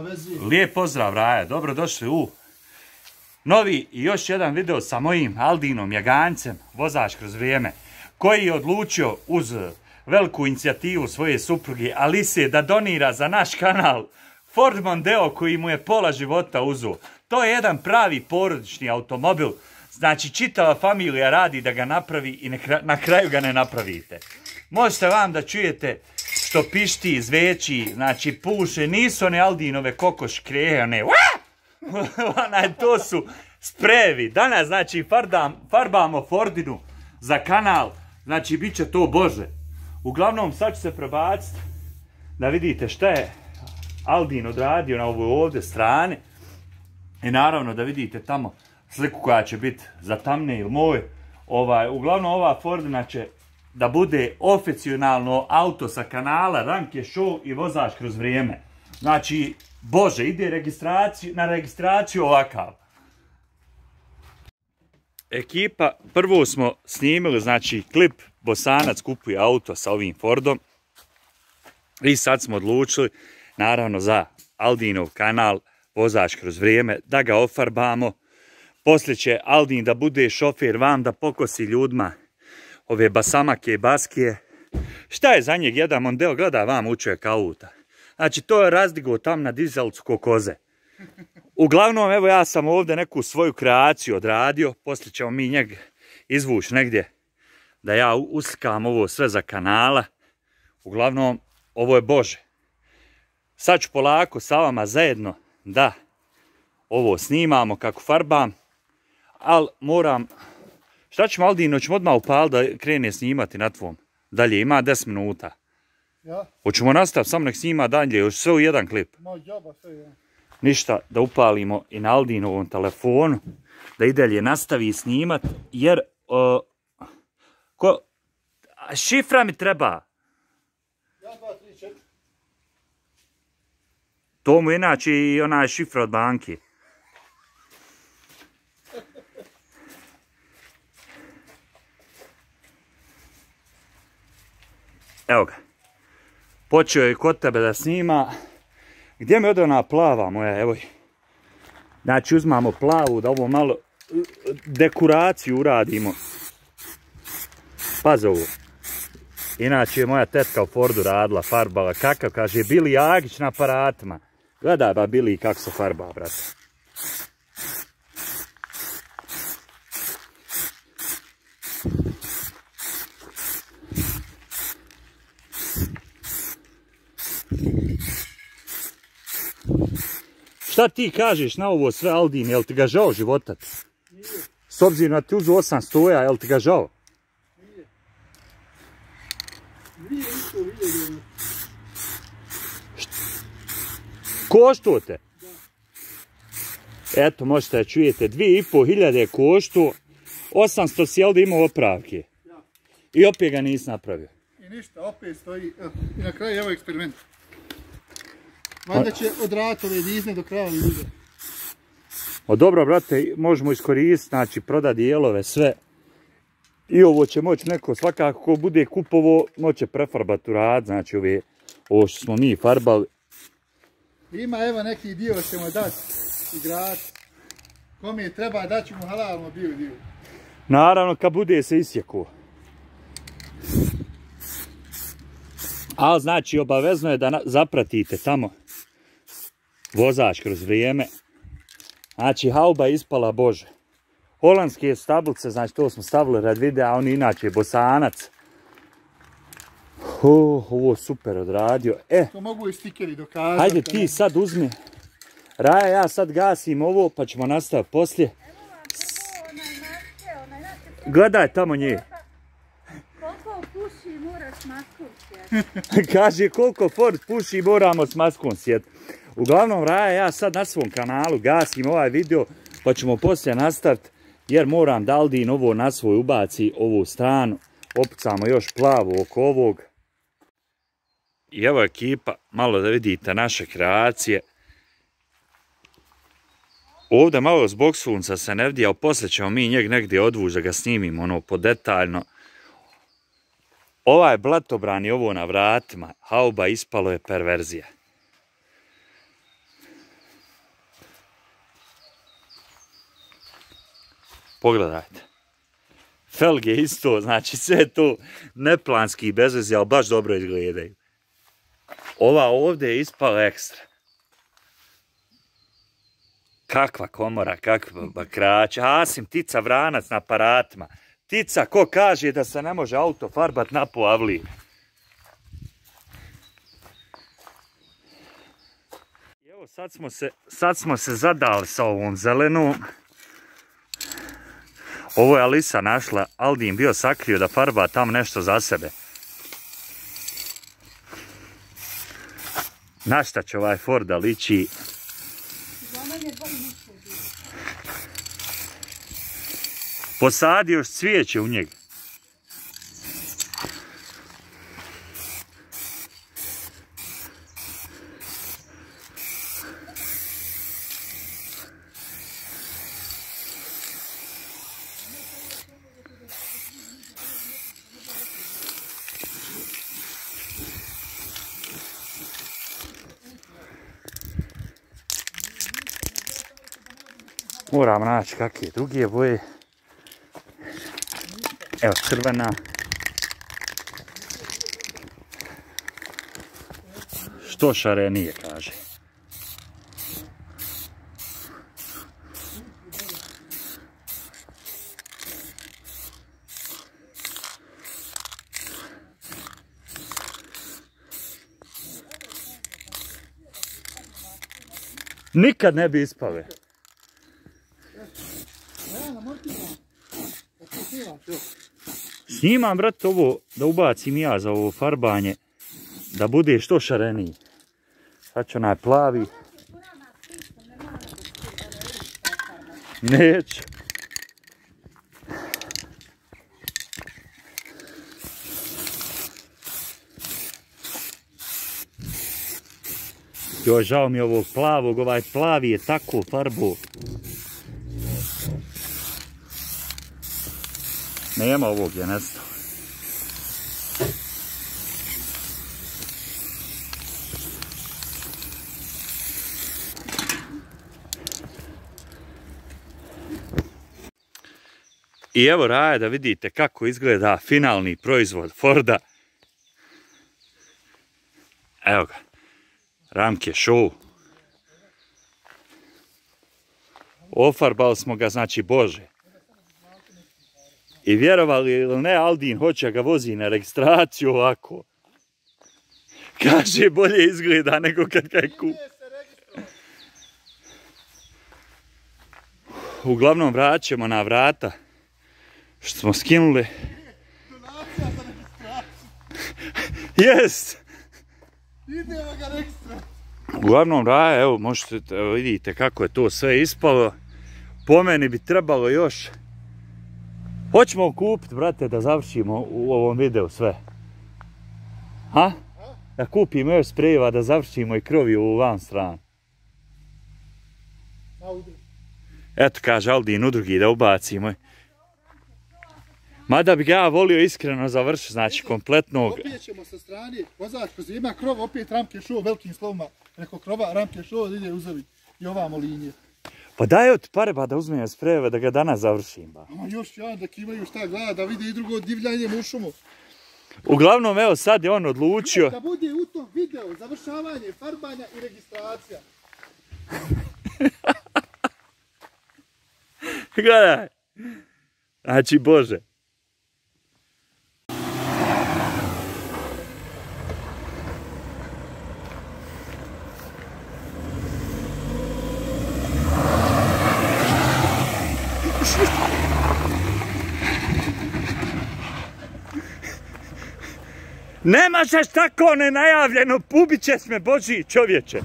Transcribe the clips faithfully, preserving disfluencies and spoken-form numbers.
Lijep pozdrav, Raja. Dobro došli u novi i još jedan video sa mojim Aldinom Jagancem, vozač kroz vrijeme, koji je odlučio uz veliku inicijativu svoje supruge Alise da donira za naš kanal Ford Mondeo koji mu je pola života uzuo. To je jedan pravi porodični automobil. Znači, čitava familija radi da ga napravi i na kraju ga ne napravite. Možete vam da čujete što pišti, zveći, znači puše, nisu one Aldinove kokoš kreje, one to su sprejevi. Danas, znači, farbam, farbamo Fordinu za kanal, znači, bit će to Bože. Uglavnom, sad ću se prebaciti da vidite šta je Aldin odradio na ovoj ovdje strane. I naravno da vidite tamo sliku koja će biti za thumbnail moj. Ovaj, uglavnom ova Fordina će da bude oficijalno auto sa kanala Ranke Show i vozač kroz vrijeme. Znači, Bože, ide registraciju, na registraciju ovakav. Ekipa, prvo smo snimili, znači, klip Bosanac kupuje auto sa ovim Fordom. I sad smo odlučili, naravno, za Aldinov kanal vozač kroz vrijeme, da ga ofarbamo. Poslije će Aldin da bude šofer vam, da pokosi ljudima ove basamake i baskije. Šta je za njeg jedan Mondeo? Gleda vam u čovjek auta. Znači, to je razdigo tam na dizelcu ko koze. Uglavnom, evo ja sam ovdje neku svoju kreaciju odradio. Poslije ćemo mi njeg izvući negdje da ja uslikam ovo sve za kanala. Uglavnom, ovo je Bože. Sad ću polako sa vama zajedno da ovo snimamo kako farbam. Ali moram... Šta ćemo, Aldino, ćemo odmah upali da krene snimati na tvom? Dalje, ima deset minuta. Ja? Hoćemo nastaviti, samo nek snima dalje, još sve u jedan klip. Ma džaba, sve jedan. Ništa, da upalimo i na Aldinovom telefonu, da i dalje nastavi snimat, jer... Uh, ko, šifra mi treba. jedan, dva, tri, četiri. To mu inače i ona šifra od banke. Evo ga. Počeo je kod tebe da snima. Gdje mi ode ona plava moja, evo je. Znači uzmamo plavu da ovo malo dekoraciju uradimo. Pazi ovo. Inače je moja tetka u Fordu radila, farbala. Kakav, kaže, Bili Jagić na aparatima. Gledaj ba Bili kako se farba, brate. Šta ti kažeš na ovo sve, Aldin, jel ti ga žao života? Nije. S obzirom na ti uzu osam stoja, jel ti ga žao? Nije. Nije isto vidjeli. Koštuo te? Da. Eto, možete da čujete, dvije i pol hiljade koštuo, osamsto si jel da imao opravke. Ja. I opet ga nisi napravio. I ništa, opet stoji, i na kraju evo eksperiment. Valjda će od ratove dizne do kraja ljude. O dobro, brate, možemo iskoristiti, znači prodati dijelove, sve. I ovo će moći neko, svakako ko bude kupovo, moće prefarbati u rad, znači ove, ovo što smo mi farbali. Ima evo neki dio ćemo dati igrati. Kome je treba da ćemo halalno dio dio. Naravno, kad bude se isjekuo. Ali znači obavezno je da zapratite tamo vozač kroz vrijeme. Znači hauba je ispala Bože. Holandske stablice, znači to smo stavili rad videa, on inače je Bosanac. Oh, ovo super odradio. E, to mogu i stikeri dokazati. Hajde ti sad uzmi. Raja, ja sad gasim ovo pa ćemo nastaviti poslije. Gledaj tamo nje. Koliko puši moraš s maskom sjeti. Kaže koliko Ford puši moramo s maskom sjeti. Uglavnom, Raja, ja sad na svom kanalu gasim ovaj video pa ćemo poslije nastaviti jer moram da Aldin ovo na svoj ubaci ovu stranu. Opucamo još plavu oko ovog. I evo ekipa, malo da vidite naše kreacije. Ovdje malo zbog sunca se ne vidi, ali poslije ćemo mi njeg negdje odvući da ga snimimo ono podetaljno. Ovaj blatobran je ovo na vratima, hauba ispalo je perverzija. Pogledajte. Felge isto, znači sve to neplanski bez veze, ali baš dobro izgledaju. Ova ovdje je ispala ekstra. Kakva komora, kakva bakraća. Asim, tica vranac na aparatima. Tica, ko kaže da se ne može auto farbat na poavliji. Evo, sad smo se, sad smo se zadali sa ovom zelenom. Ovo je Alisa našla, Aldin bio sakrio da farba tam nešto za sebe. Na šta će ovaj Ford da liči? Posadi još cvijeće u njega. Moram naći kakve druge boje. Evo crvena. Što šarenije, kaže. Nikad ne bi ispale. Snimam, brate, ovo da ubacim ja za ovo farbanje, da bude što šareniji. Sad ću onaj plavi. Neću. Jo, žao mi ovog plavog, ovaj plavi je tako farbu. Nema ovog, je nestao. I evo raje da vidite kako izgleda finalni proizvod Forda. Evo ga. Ramke show. Ofarbali smo ga, znači Bože. I vjerovali ili ne, Aldin hoće ga vozi na registraciju ovako. Kaže, bolje izgleda nego kad ga je kup. Uglavnom vraćamo na vrata što smo skinuli. Donacija za registraciju. Jest! Idemo ga registraciju. Uglavnom, raje, evo, možete, evo, vidite kako je to sve ispalo. Po meni bi trebalo još. Hoćemo kupiti, brate, da završimo u ovom videu sve. Ha? Da kupimo još sprejeva, da završimo i krovi u van stranu. Eto, kaže Aldin, u drugi da ubacimo. Mada bi ga ja volio iskreno završiti, znači kompletnog. Opet ćemo sa strane, vozač kroz ima krov, opet ramke show velikim slovima. Preko krova ramke show ide uzavi i ovamo linije. Pa daj od pare ba da uzmem sprejeve da ga danas završim ba. Ama još jedan da kivaju šta gleda, da vide i drugo divljanje u šumu. Uglavnom, evo sad je on odlučio. Da bude u tom video završavanje, farbanja i registracija. Gledaj. Znači, Bože. Ne možeš tako nenajavljeno, ubit će me, Boži čovječe.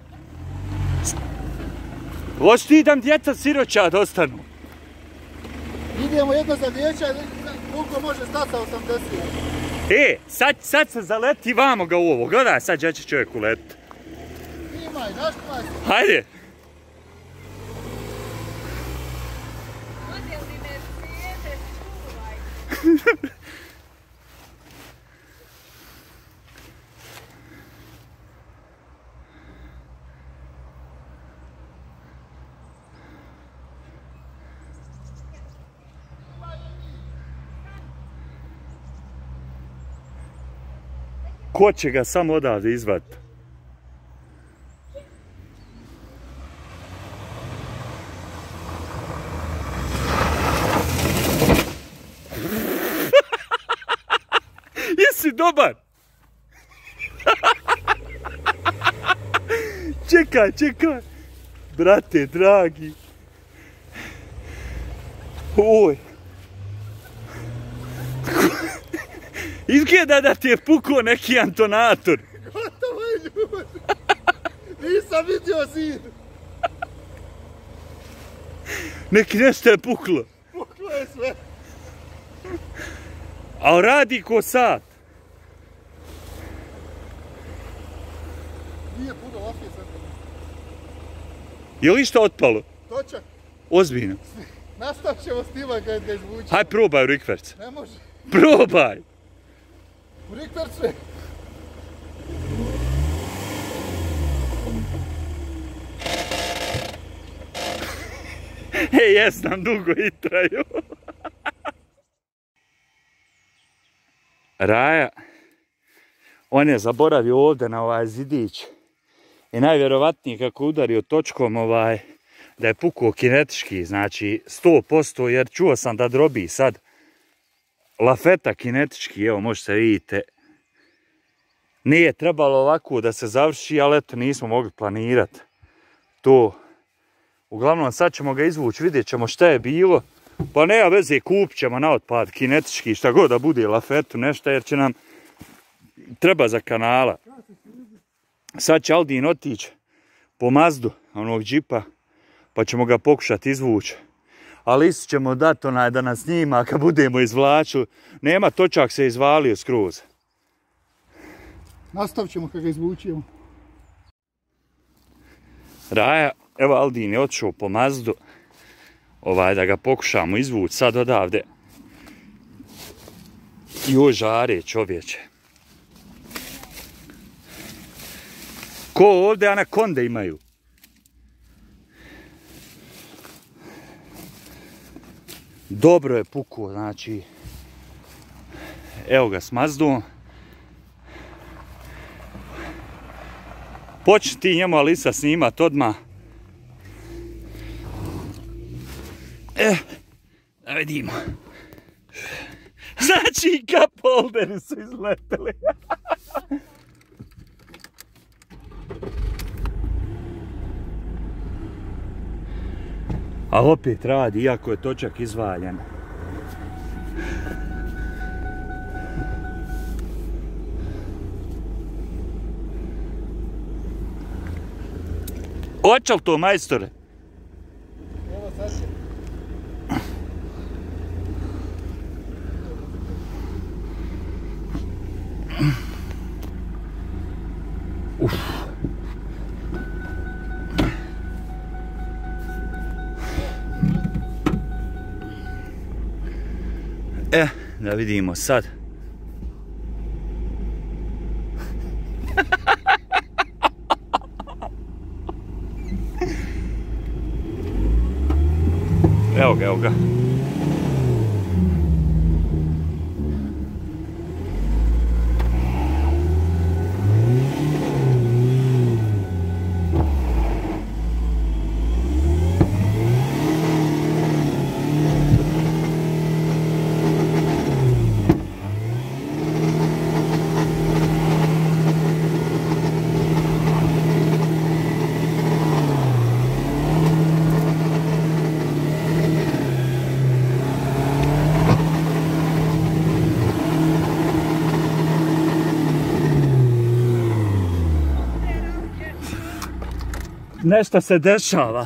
Hoć ti idem djeca siroća da ostanu. Idemo jedno za dječa, koliko može stati sa osamdeset. E, sad, sad se zaleti vamo ga u ovo, gledaj sad gdje će čovjek uletiti. Imaj, naš klas. Hajde. Modelni Mercedes, čuvaj. Ko će ga samo odavde izvati? Jesi dobar? Čekaj, čekaj. Brate, dragi. Oj. Izgleda da ti je pukao neki antonator. Gotovo je ljudi. Nisam vidio zid. Neki nešto je puklo. Puklo je sve. A radi ko sat. Nije puno lafije sad. Je li što otpalo? Točak. Ozbiljno. Nastavit ćemo snimati kad ga izvučemo. Haj probaj u rikverc. Ne može. Probaj. U rikvercu je. Ej, jes nam dugo i traju. Raja, on je zaboravio ovdje na ovaj zidić. I najvjerovatnije kako udario točkom ovaj, da je pukao kinetički, znači sto posto, jer čuo sam da drobi sad lafeta kinetički, evo možete vidite. Nije trebalo ovako da se završi, ali eto nismo mogli planirati to. Uglavnom sad ćemo ga izvući, vidjet ćemo šta je bilo. Pa nema veze, kupit ćemo na otpad kinetički, šta god da bude, lafetu, nešto, jer će nam treba za kanala. Sad će Aldin otići po Mazdu, onog džipa, pa ćemo ga pokušati izvući. Ali isto ćemo dati onaj da nas snima kad budemo izvlačili. Nema, točak se izvalio skroz. Nastavit ćemo kad ga izvučemo. Raja, evo Aldin je otišao po Mazdu. Ovaj, da ga pokušamo izvući sad odavde. Joj, žare čovječe. Ko ovdje anakonde imaju? Dobro je pukao, znači. Evo ga s Mazdom. Počni ti njemu Alisa snimat odmah. E, da vidimo. Znači, cup holderi su izleteli. A opet radi, iako je točak izvaljan. Hoće li to, majstore? Evo sad će. Uf. E, da vidimo sad. Evo ga, evo ga. Nešto se dešava.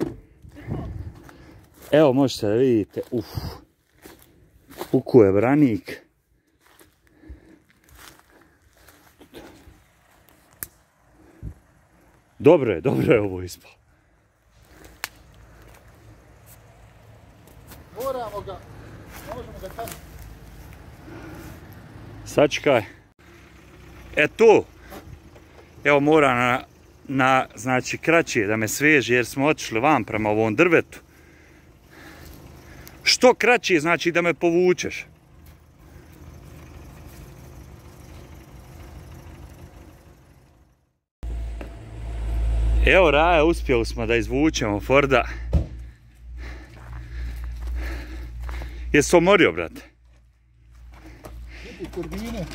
Evo možete da vidite. Uf. Pukao je branik. Dobro je, dobro je ovo ispalo. Moramo ga. Možemo ga tamo. Sačekaj. E tu. Evo mora na, na znači kraće da me sveže jer smo otišli van prema ovom drvetu. Što kraće znači da me povučeš. Evo Raja, uspjeli smo da izvučemo Forda. Jesi se omorio, brate? Vidi kurbine.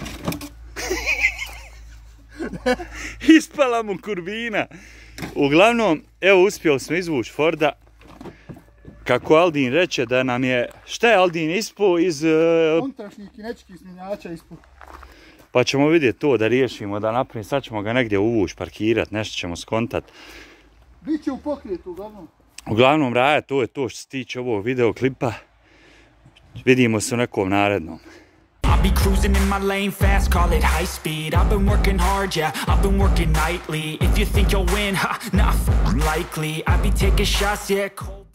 Ispala mu kurbina. Uglavnom, evo uspjeli smo izvući Forda. Kako Aldin reče da nam je... Šta je Aldin ispo iz... Uh... Unutrašnjih kinetičkih smjenjača ispo. Pa ćemo vidjeti to da riješimo, da napravimo. Sad ćemo ga negdje uvući, parkirati, nešto ćemo skontat. Biće u pokretu, uglavnom. Uglavnom, Raja, to je to što se tiče ovog videoklipa. Vidimo se u nekom narednom. I'll be cruising in my lane fast, call it high speed. I've been working hard, yeah, I've been working nightly. If you think you'll win, ha, not f***ing likely. I be taking shots, yeah, cold.